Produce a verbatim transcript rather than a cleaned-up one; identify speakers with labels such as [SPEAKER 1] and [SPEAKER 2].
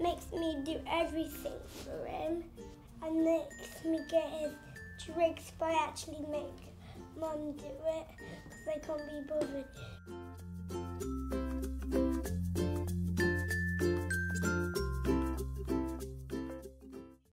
[SPEAKER 1] makes me do everything for him and makes me get his drinks, but I actually make Mum do it because I can't be bothered.